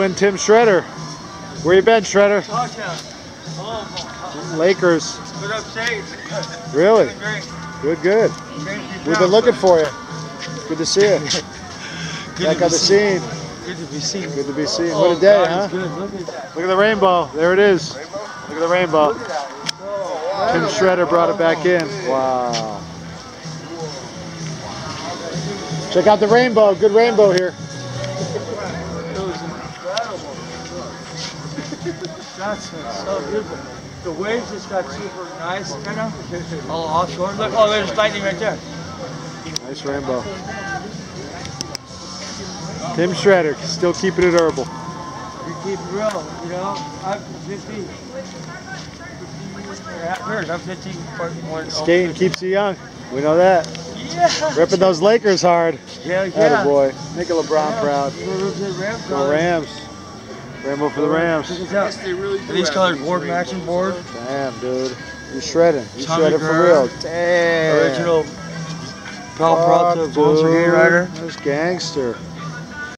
and Tim Shredder. Where you been, Shredder? Lakers. Good upstate. Really? Great. Good. We've been looking for you. Good to see you. Back on the scene. Good to be seen. Good to be seen. What a day, huh? Good. Look at that. Look at the rainbow. There it is. Look at the rainbow. Tim Shredder brought it back in. Wow. Check out the rainbow. Good rainbow here. It was incredible. That's so beautiful. The waves just got super nice, kind of. All offshore. Look, oh, there's lightning right there. Nice rainbow. Tim Shredder, still keeping it herbal. You keep it real, you know. I'm 50. I'm 50. Skating keeps you young. We know that. Yeah. Ripping those Lakers hard. Yeah. Attaboy. Make LeBron proud. Go Rams. Rainbow for the Rams. These colors board matching board. Damn, dude. You're shredding. You're shredding for real. Damn. Original Pal Peralta Volkswagen rider. That's gangster.